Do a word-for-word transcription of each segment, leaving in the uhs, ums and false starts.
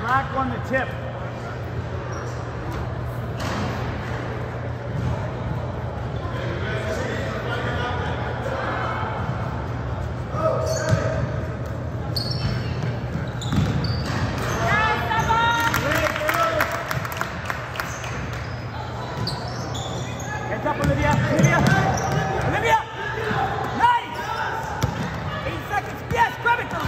Black one to tip. Heads up, Olivia. Olivia. Olivia. Nice. Eight seconds. Yes, grab it.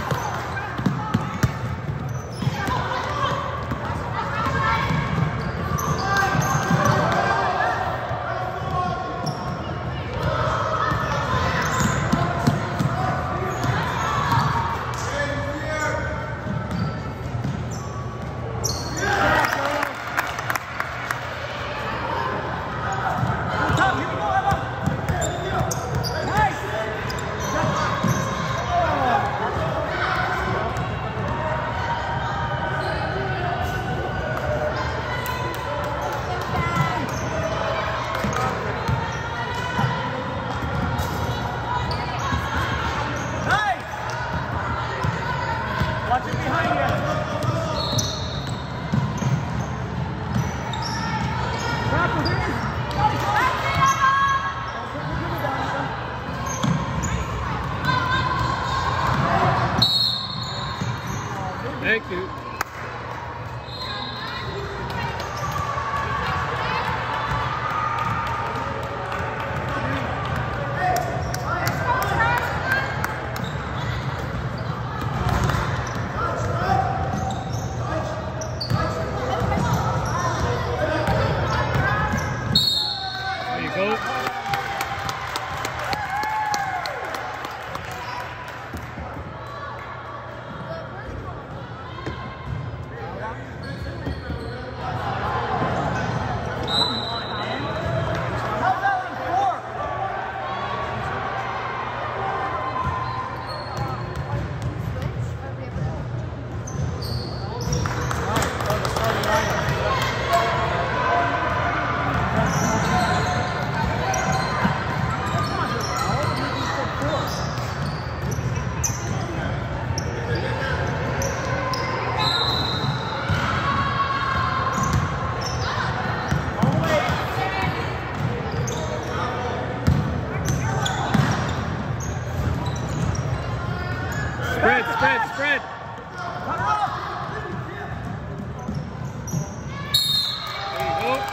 Watch it behind you. Thank you. Spread, spread, spread. There you go.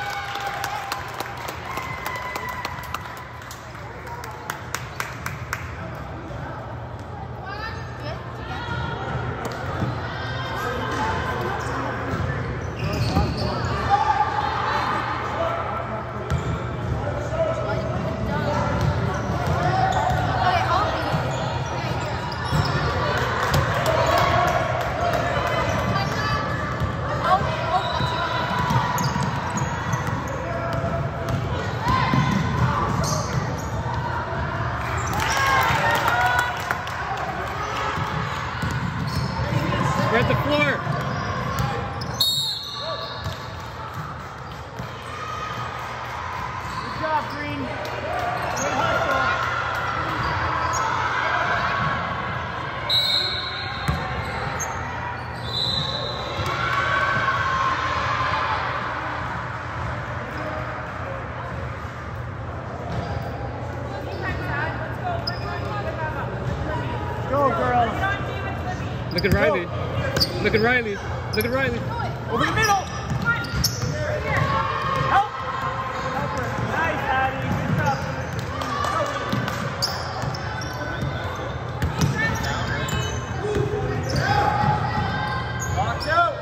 Spread the floor. Good job, Green. Good hustle. Go, girls. Look at Riley. Look at Riley. Look at Riley. Over the middle. Help. Help her. Nice, Addie. Good job. Watch out.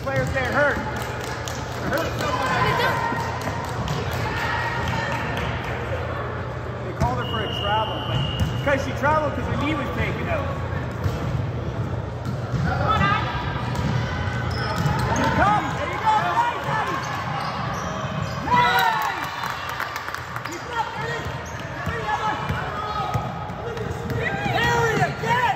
players getting hurt. They're hurt someone. They called her for a travel, but because she traveled because her knee was taken out. Here it comes. There you go. Nice, Abby. Nice. Keep it up, Eddie. Eddie, Emma. Harry again.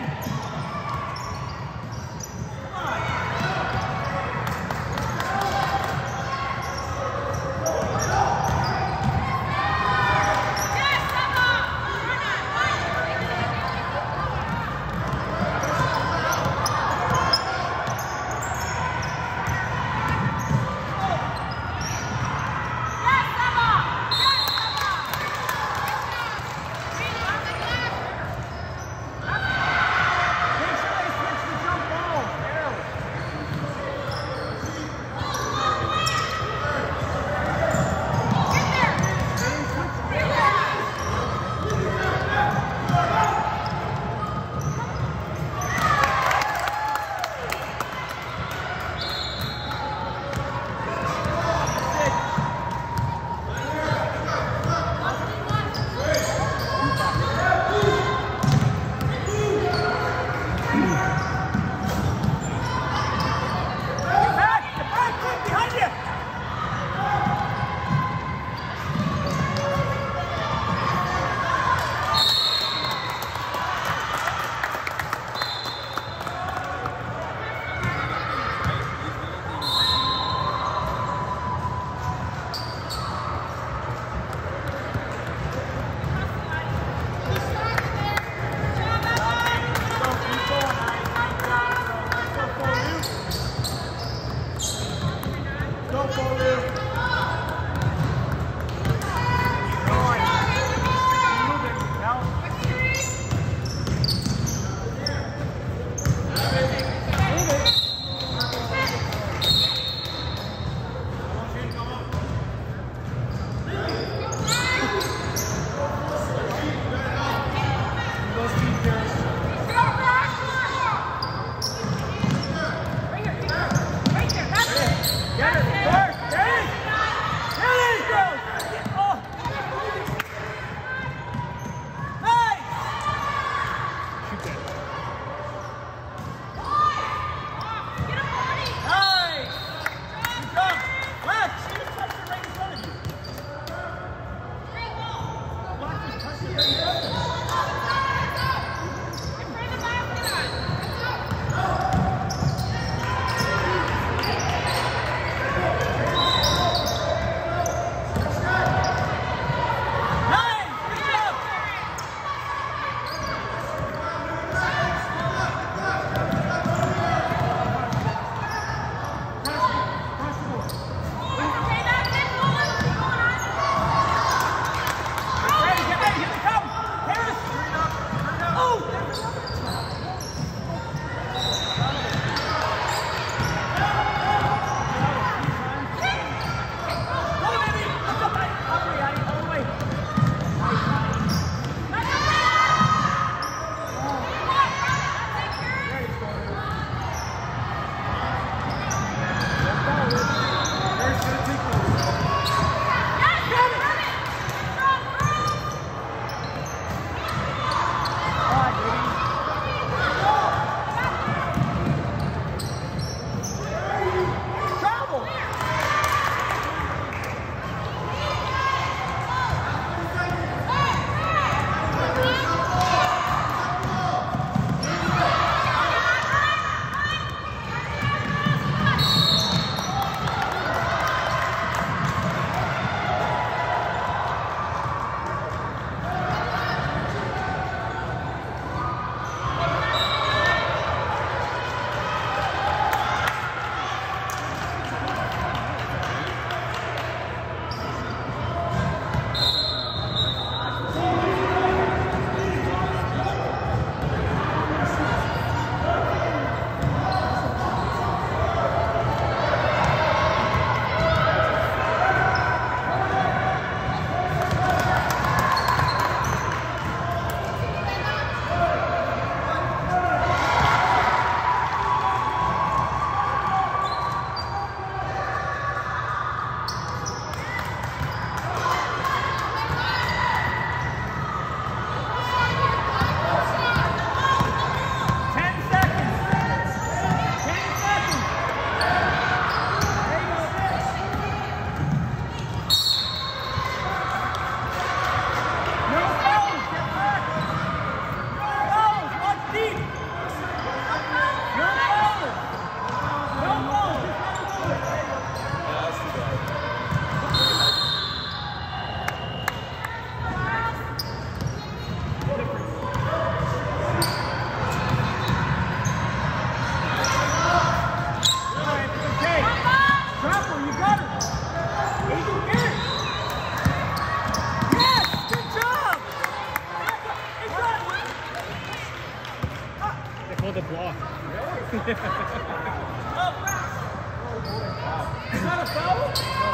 Is that a foul?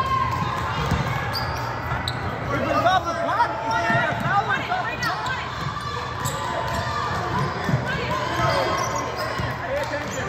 If it's off the puck, is that a foul or it's off the puck? Pay attention.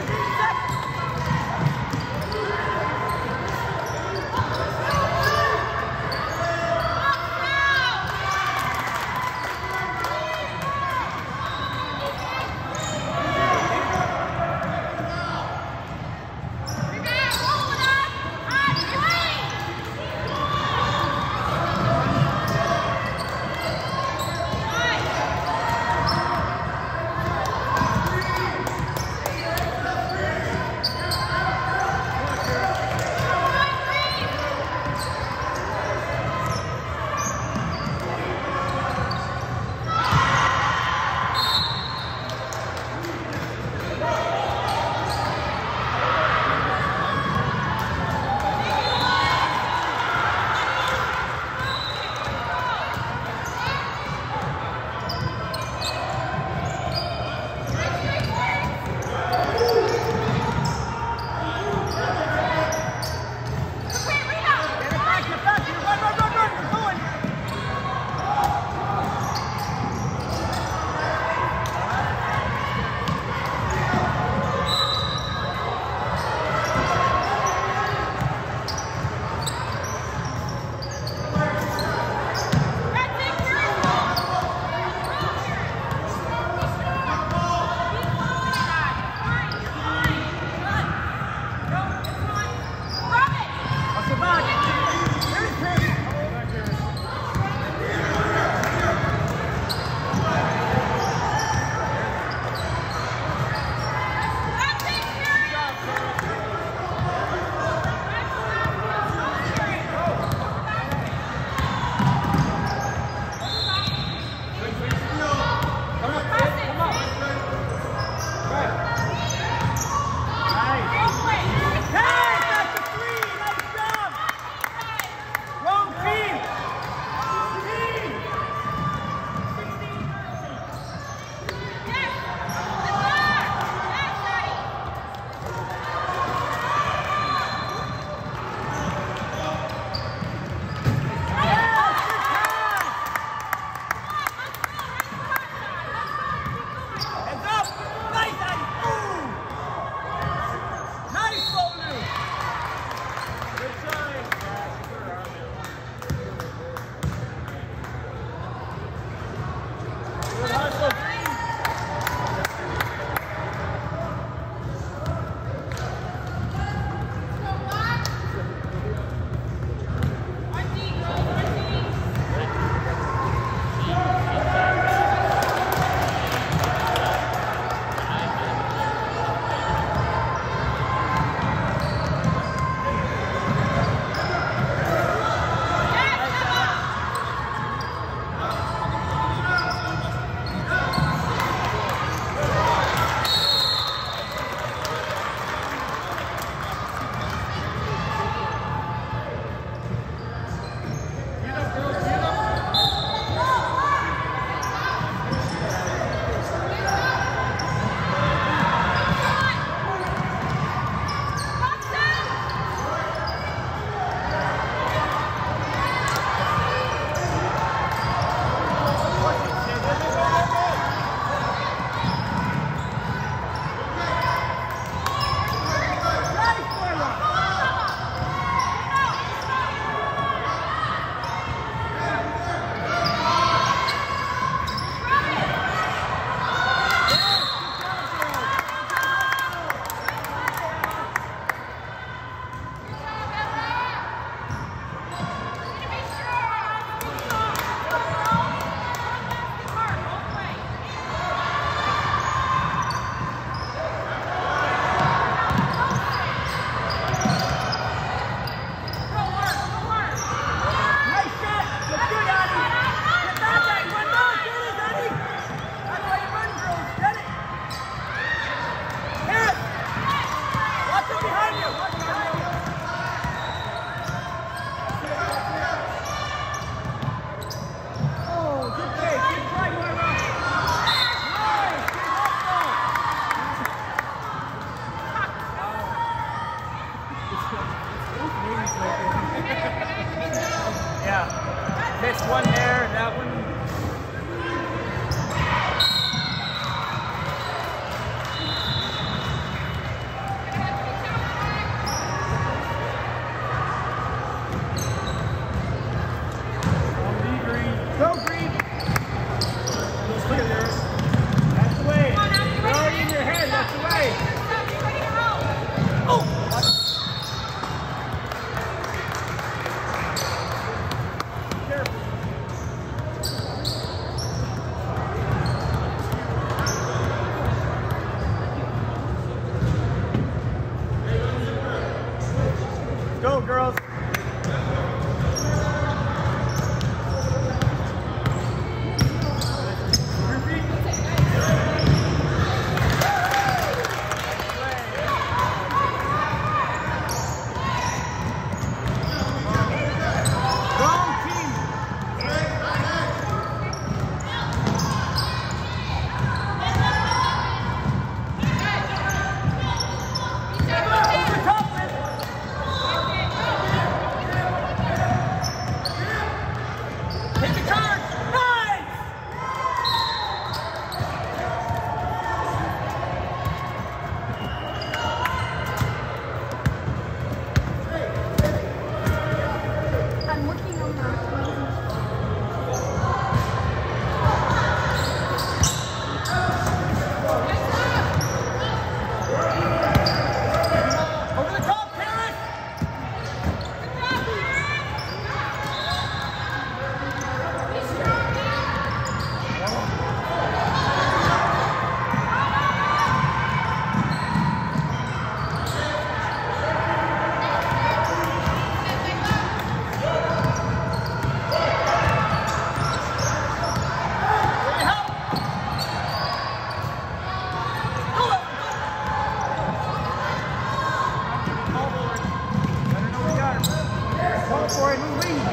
Yeah. Missed one there, and that one. Go, Green! Look at this. That's the way. You're already in your head. That's the way. Oh! Careful. Go, girls. For it, move, lead.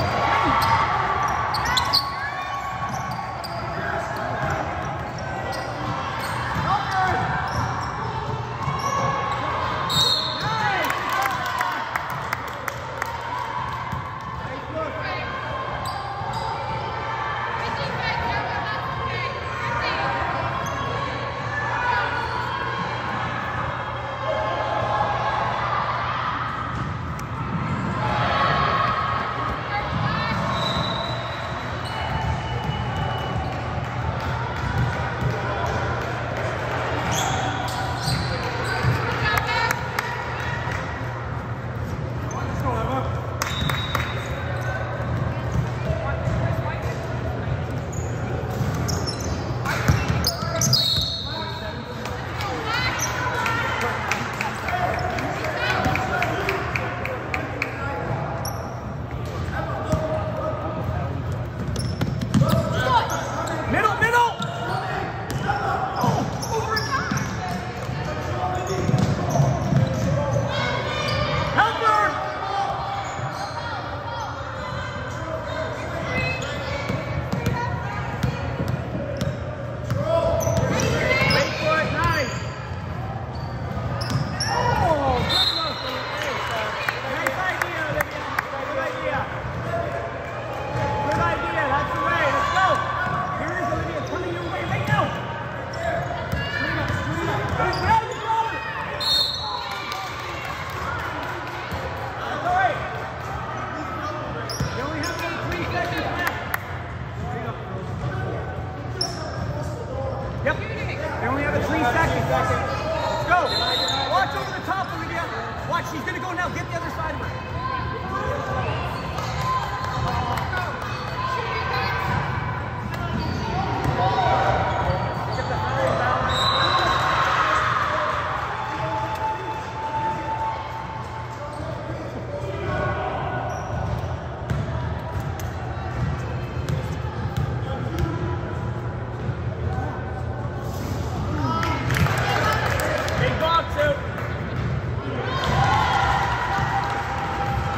Yep. They only have a three seconds. Let's go. Watch over the top, Olivia. Watch, she's going to go now. Get the other side of her. Get the high balance. Big box out.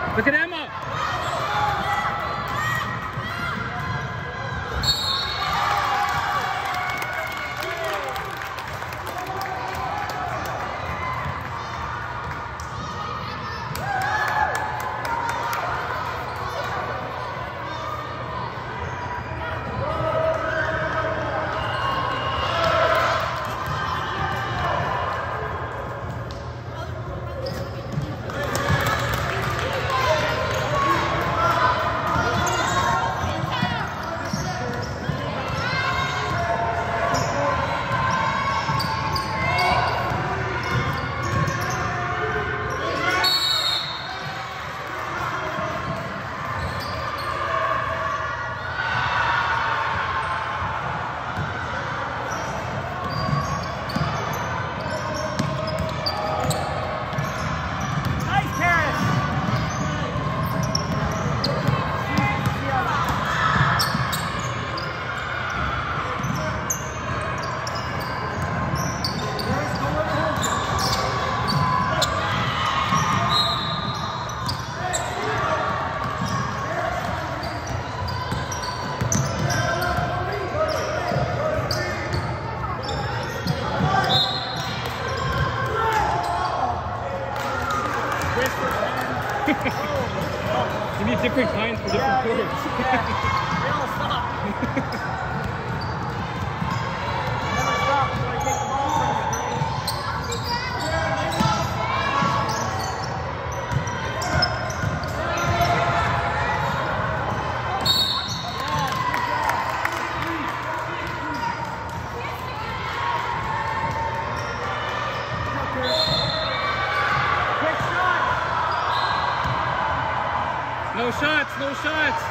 Look at Emma. You need different kinds for different Yeah, chords. yeah. They all stop. Never stop until I take the ball from you. Quick shot. No shots, no shots.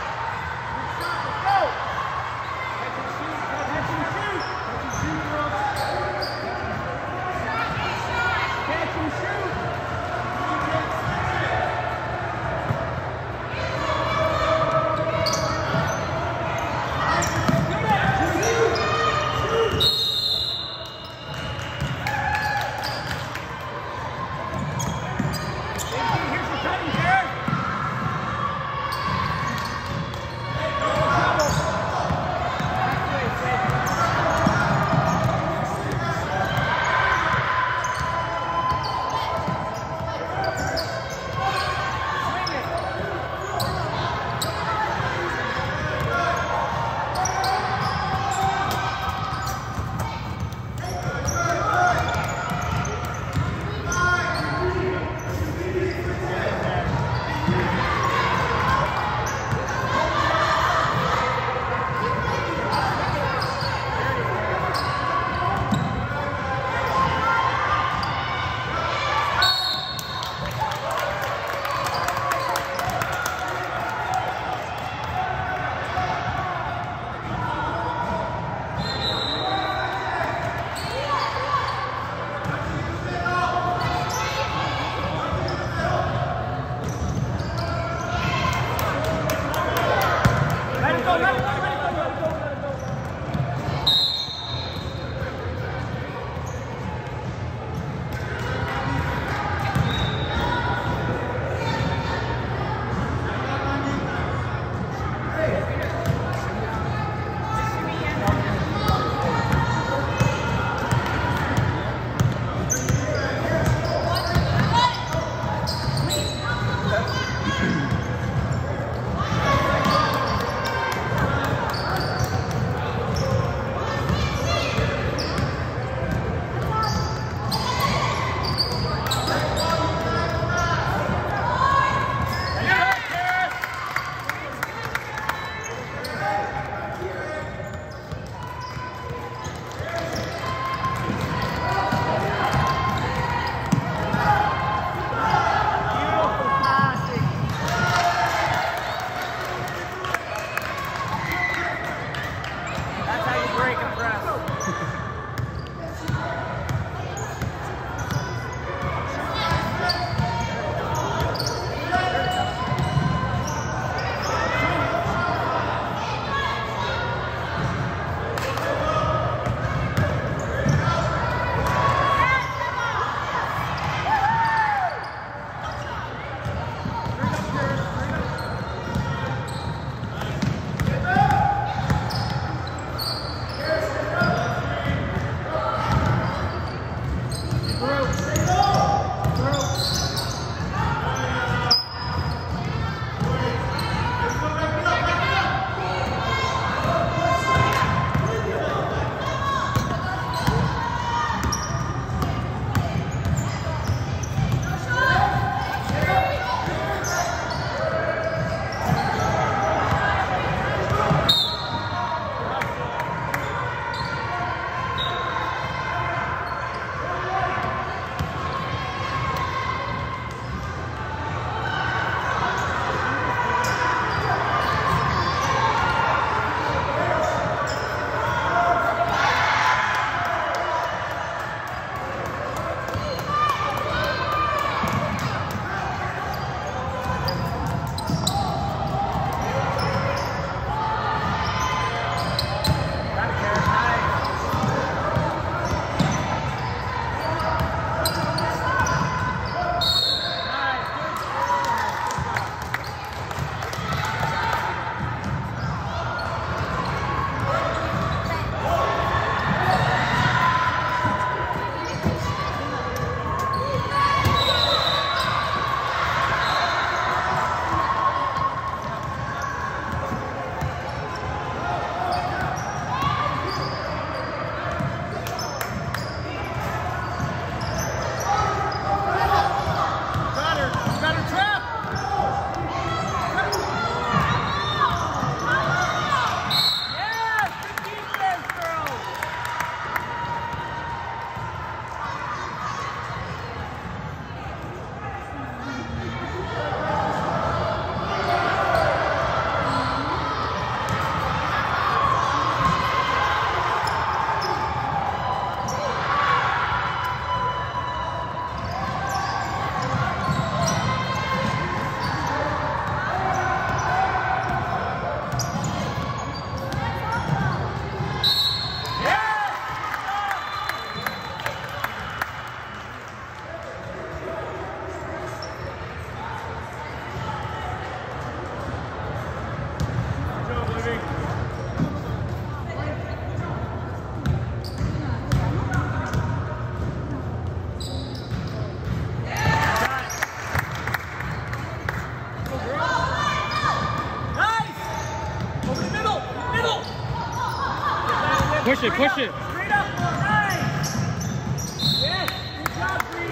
Push it, push it. Straight up, nice. Yes, good job, Green.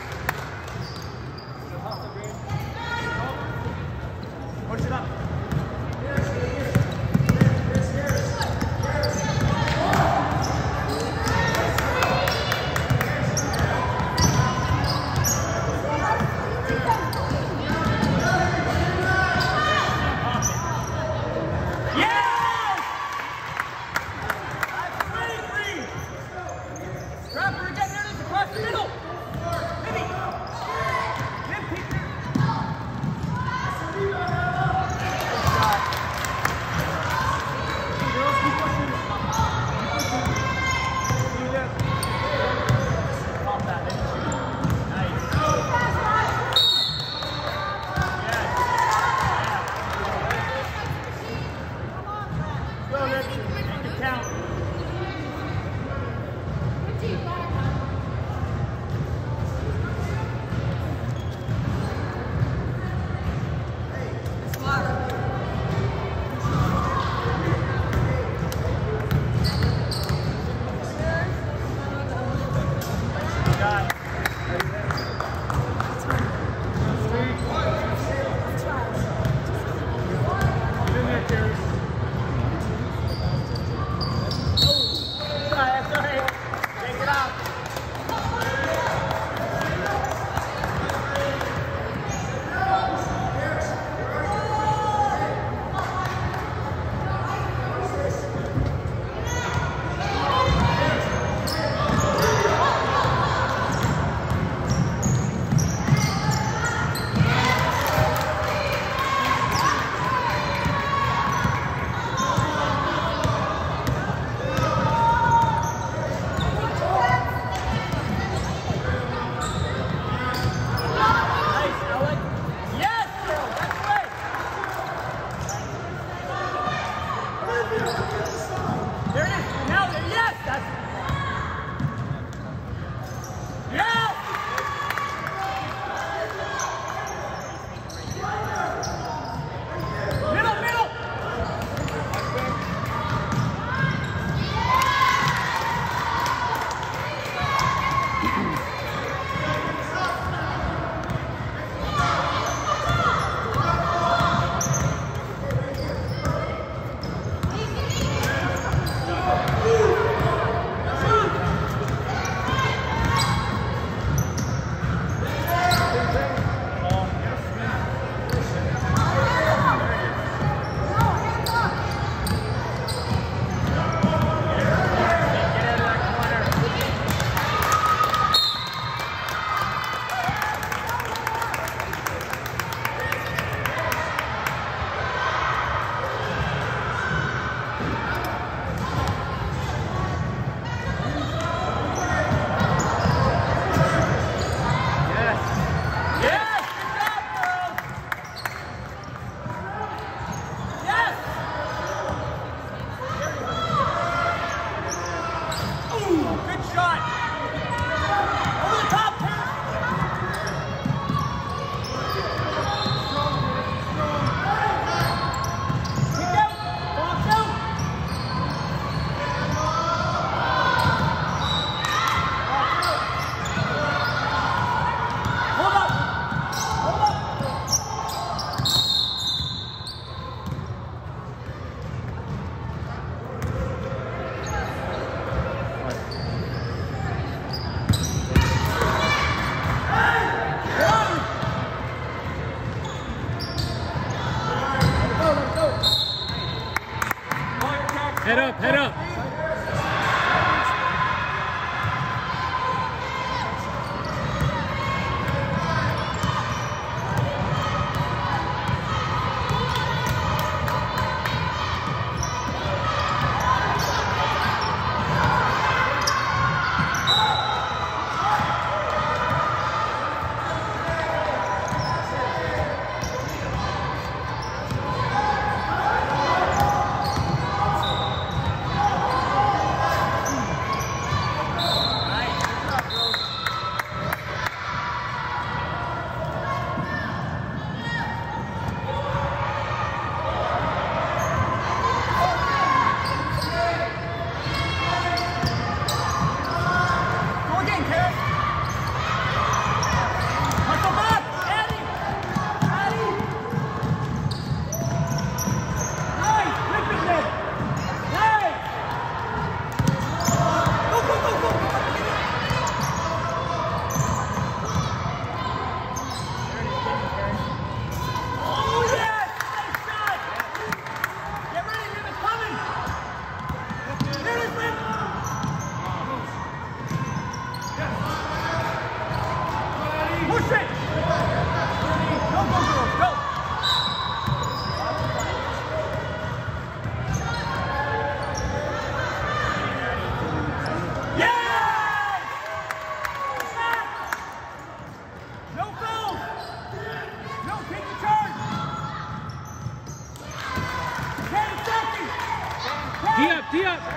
Push it up. Head up, head up. D up, D up.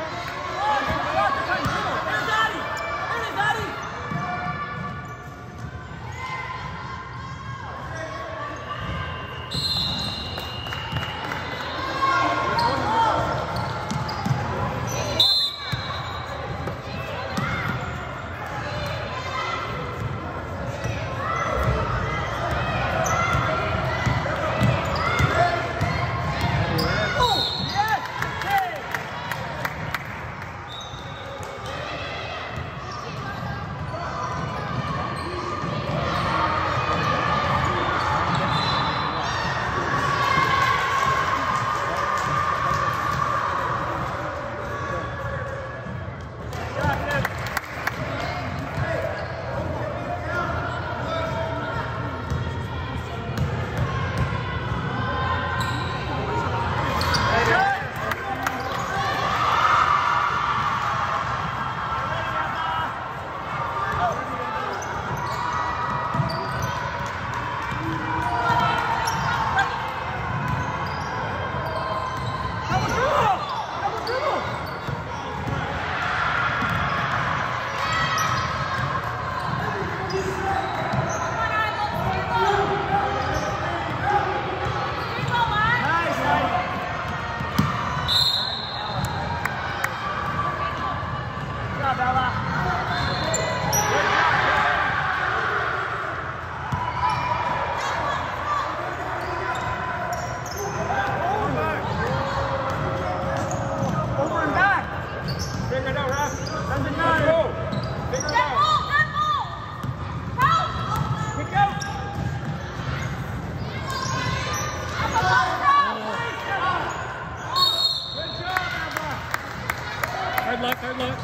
Hard luck, hard luck.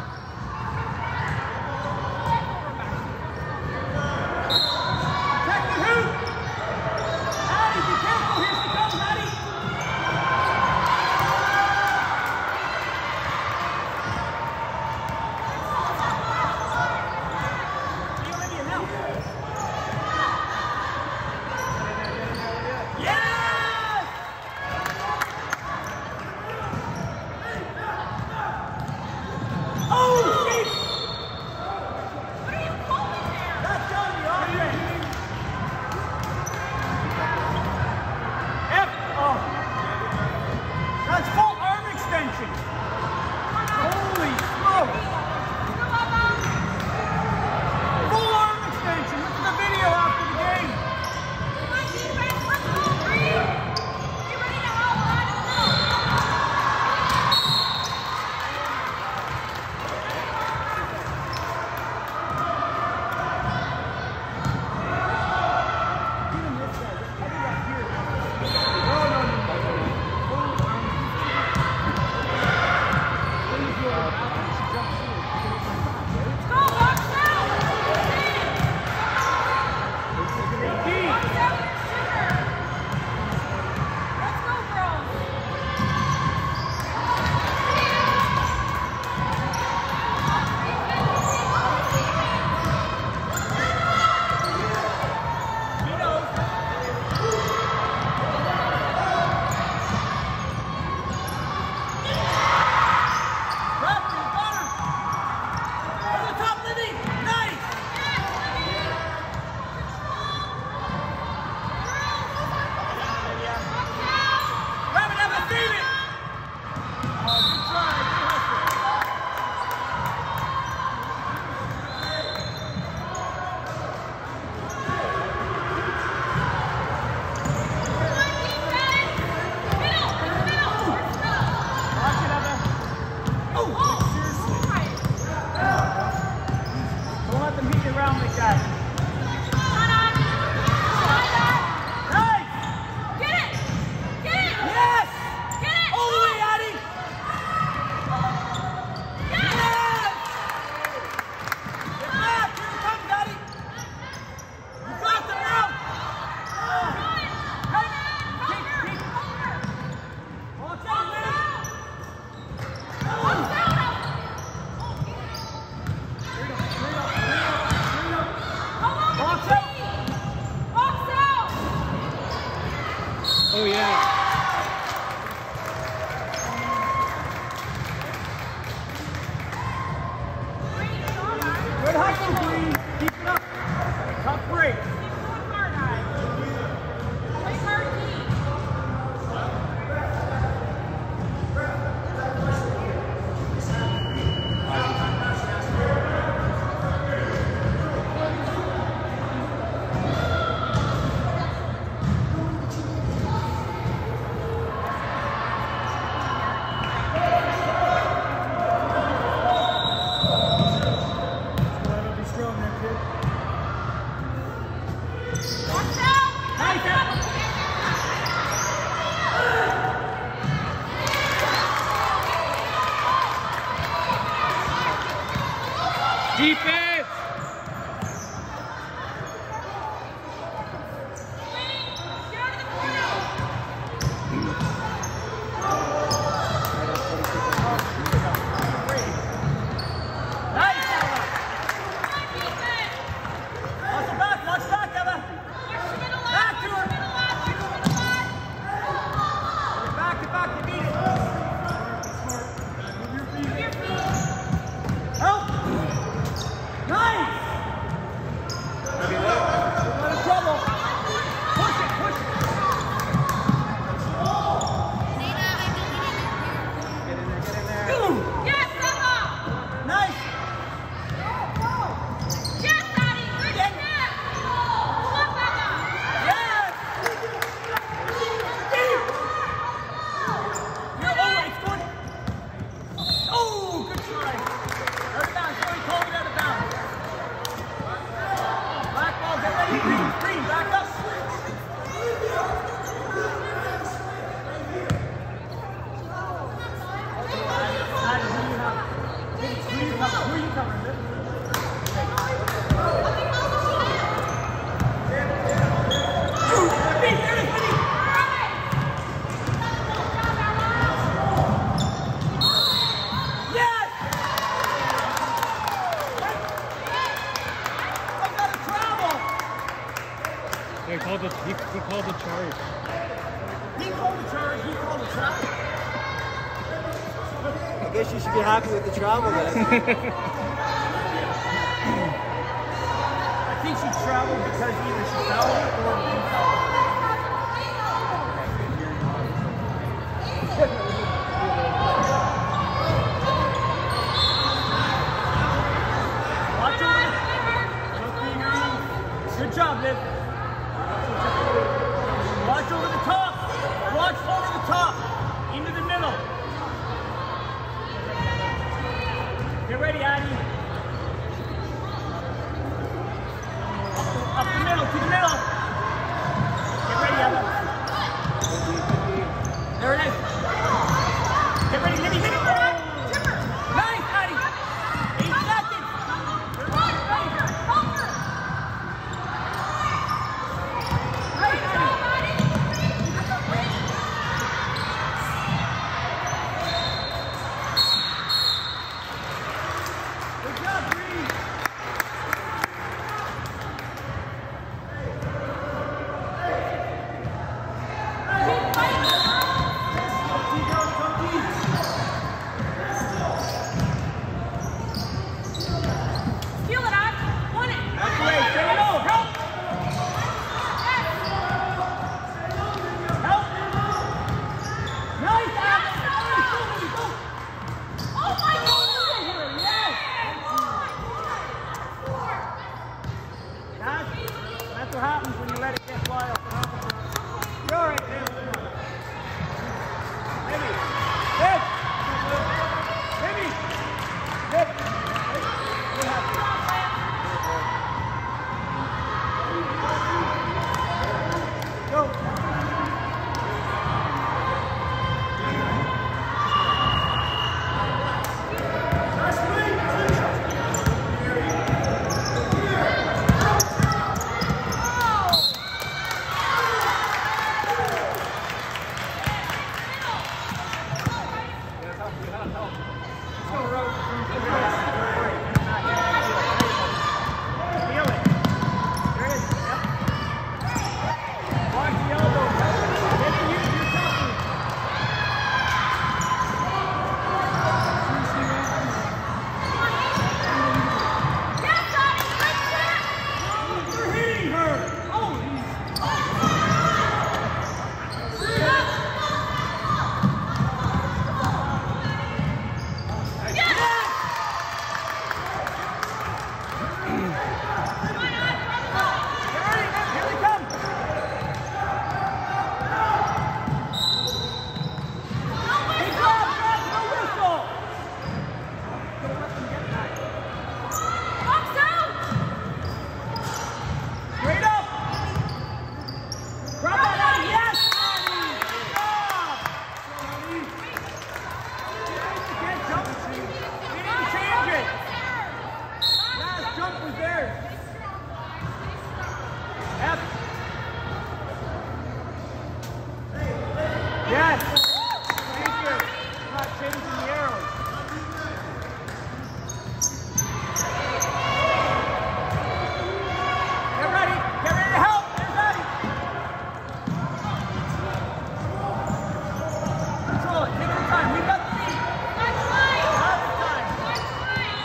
Protect the hoop! Addie, be careful! Here she comes, Addie! You already announced. Yes! Oh, shit! What are you calling there? That's on the offense. F. Oh. That's full arm extension. Holy smoke. Full arm extension. Look at the video after the game. Come on, defense, let's go, Green. You ready to help? Let's go. Let's go, box out. Box out your sugar. Let's go, girls. Over the top, Libby. Nice. Grab it, Emma, save it. Oh, good try. Good hustle. Watch it, Emma. Oh, seriously. Don't let them hit you around like that. Nice. Yes. All the way, Addie. Yes. Get back. Here it comes, Addie. You got them now. Oh. Hey, keep, keep. Watch out, Libby. Box out. Oh yeah. Watch out! Nice out. Defense! He called the, he, he called the charge. He called the charge, he called the travel. I guess you should be happy with the travel then. I think she traveled because either she fell or he fell. Watch over. Good job, Liv. Watch over the top. Watch over the top. Into the middle. Get ready, Addie. Up the middle, to the middle. Get ready, Emma. There it is. Get ready, Libby, Libby. Nice, Addie. Eight seconds. Nice, Addie. Good job, Bree. Feel it, Ash. Want it. That's the way. Stay low. Help. Help. Nice, Addie. Oh my God! Yes. That's, that's what happens when you let it get fly off the top. You're all right, Tim. Maybe. Tim. Maybe. Tim. Go. Yes. Thank you. Not changing the arrows. Get ready. Get ready to help. Get ready. Control it. Take your time. We've got the lead. That's right. Not the time. That's right.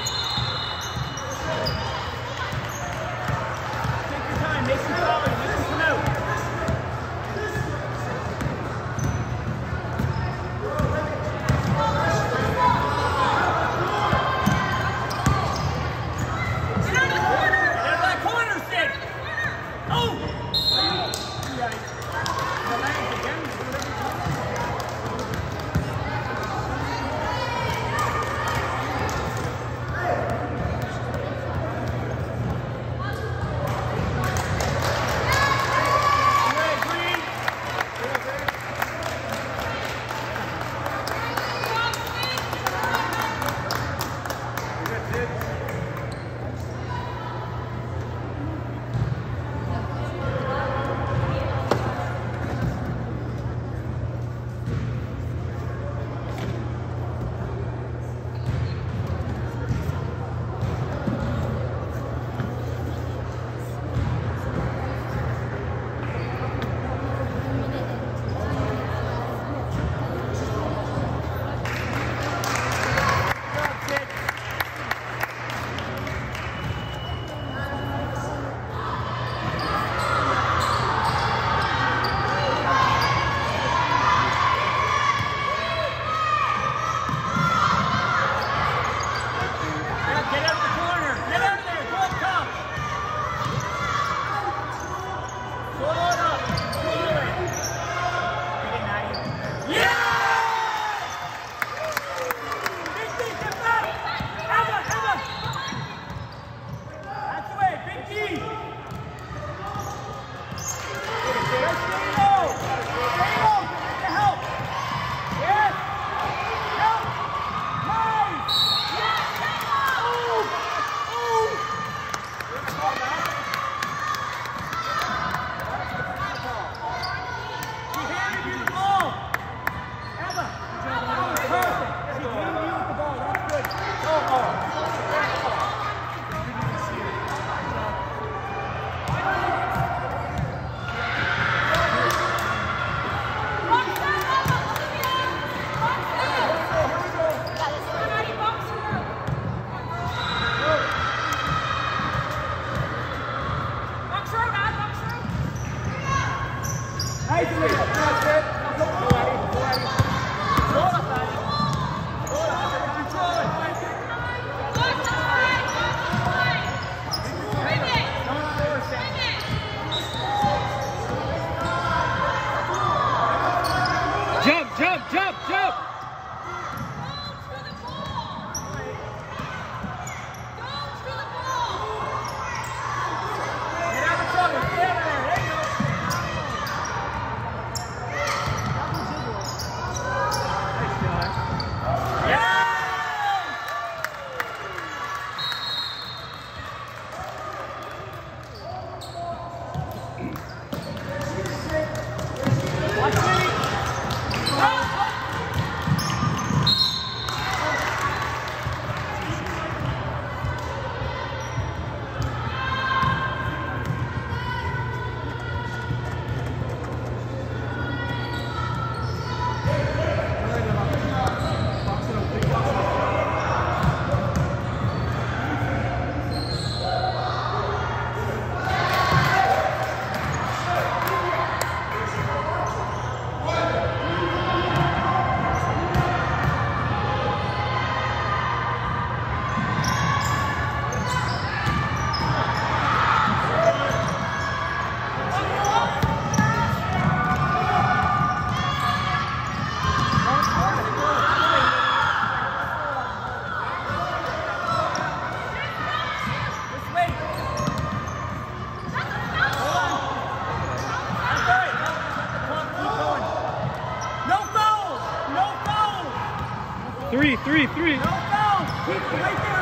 Take your time. Make some solid. Make some come out. Get out of the corner. Get out of that corner, Sid. Oh! Yeah. The legs again. Good, Green. Good job, Sid. Yeah, get out of the corner. Get out of there. Go up top. Pull it up. Pull it. Get it, Natty. Yeah! Big D, get back. Emma, Emma. That's the way. Big D. Yes, stay low. Stay low. Get the help. Yes. Help. Nice. Ooh. Ooh. She handed you the ball. Emma, that was perfect. She handed you the ball. That's good. Oh, oh. Nice, Leo. That's it. Go, Eddie. Go, Eddie. Control it, Eddie. Control it. Control it. Don't force it. Jump, jump, jump, jump! Get out of trouble. Stay out of there. There you go. Yeah! Watch me. Three, three, three. No foul. Keep right there.